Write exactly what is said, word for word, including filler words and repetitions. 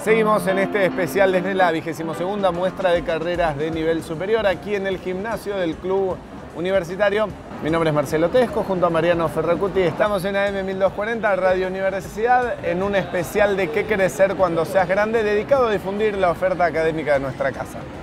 Seguimos en este especial desde la vigésima segunda muestra de carreras de nivel superior aquí en el gimnasio del Club Universitario. Mi nombre es Marcelo Tesco, junto a Mariano Ferracuti. Estamos en A M mil doscientos cuarenta, Radio Universidad, en un especial de ¿Qué querés ser cuando seas grande?, dedicado a difundir la oferta académica de nuestra casa.